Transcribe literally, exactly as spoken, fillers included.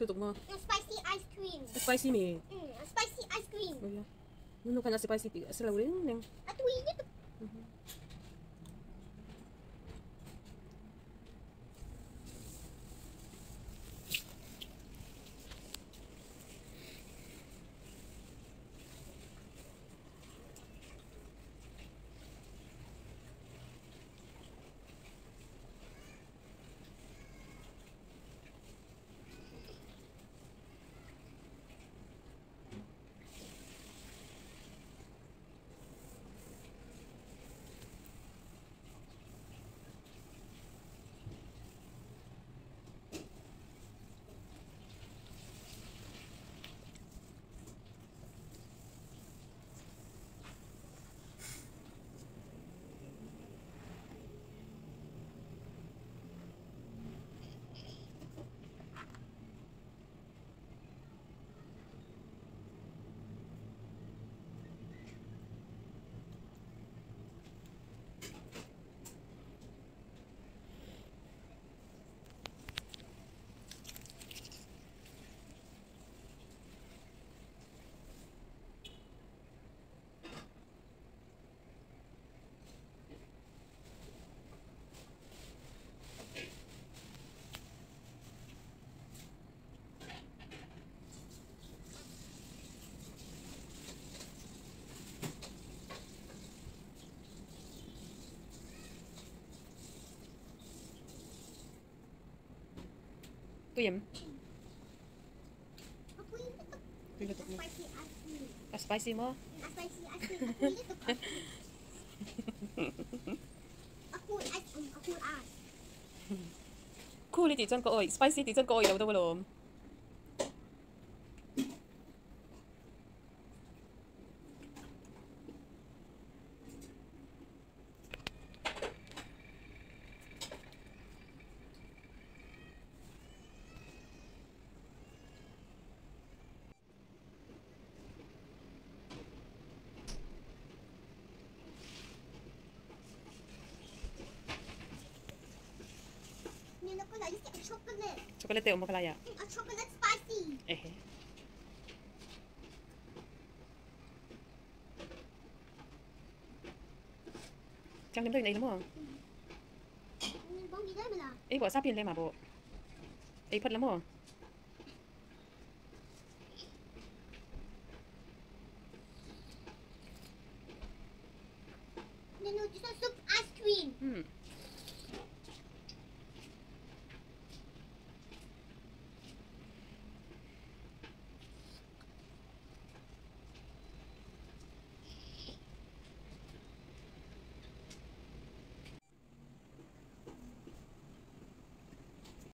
tutok mo. Yung spicy ice cream. Spicy me. Mm, spicy ice cream. Oh yeah. Nuno ka na spicy ti. Asala ulit neng. At we dito. Tuyem. At we dito. Tuyem tutok mo. Spicy ice cream. Ah, spicy mo. Mm, spicy ice cream. At we dito. Ako ice cream. Ako ice. Cool ti chân ko oi. Spicy ti chân ko oi đâu đâu đâu. Nila ko lang yung chocolate. Chocolate mo kalaya. Mm, a chocolate spicy. Eh. Chẳng điểm tôi này lắm không? Mm, bông đi đây mà là. Ấy bỏ sáp tiền lên mà bộ. Ấy phật lắm không?